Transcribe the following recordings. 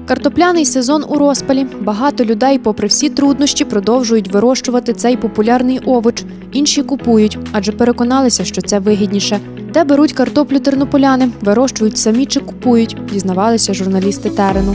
Картопляний сезон у розпалі. Багато людей, попри всі труднощі, продовжують вирощувати цей популярний овоч. Інші купують, адже переконалися, що це вигідніше. Де беруть картоплю тернополяни? Вирощують самі чи купують? Дізнавалися журналісти терену.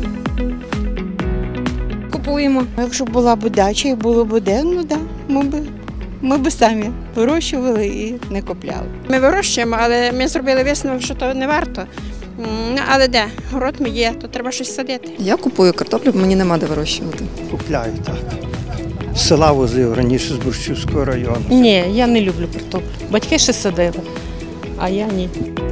Купуємо. Якщо була б дача і було б де, ну так, ми б самі вирощували і не купляли. Ми вирощуємо, але ми зробили висновок, що то не варто. Але де? Город ми є, то треба щось садити. Я купую картоплю, бо мені нема де вирощувати. Купляю, так. З села возив раніше з Борщівського району. Ні, я не люблю картоплю. Батьки ще садили, а я ні.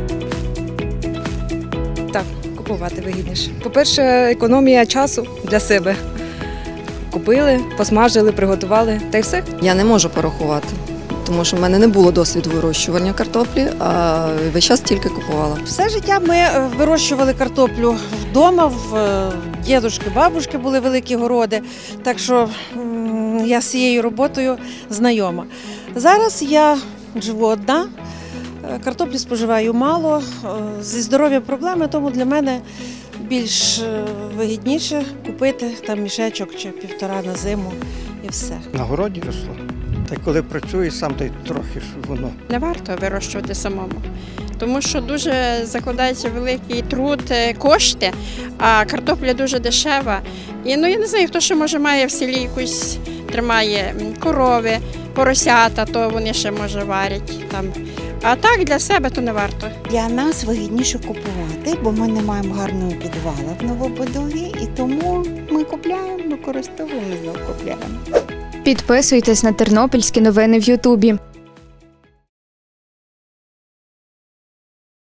Так, купувати вигідніше. По-перше, економія часу для себе. Купили, посмажили, приготували, та й все. Я не можу порахувати, тому що в мене не було досвіду вирощування картоплі, а весь час тільки купувала. Все життя ми вирощували картоплю вдома, в дідушки, бабушки були великі городи, так що я з цією роботою знайома. Зараз я живу одна, картоплі споживаю мало, зі здоров'ям проблеми, тому для мене більш вигідніше купити там мішечок чи півтора на зиму і все. На городі росло. Та й коли працюєш сам, то й трохи ж воно. Не варто вирощувати самому, тому що дуже закладається великий труд, кошти, а картопля дуже дешева. І я не знаю, хто ще може має в селі якусь, тримає корови, поросята, то вони ще може варять там. А так для себе то не варто. Для нас вигідніше купувати, бо ми не маємо гарного підвала в новобудові, і тому ми купляємо, використовуємо, знову купляємо. Підписуйтесь на тернопільські новини в Ютубі.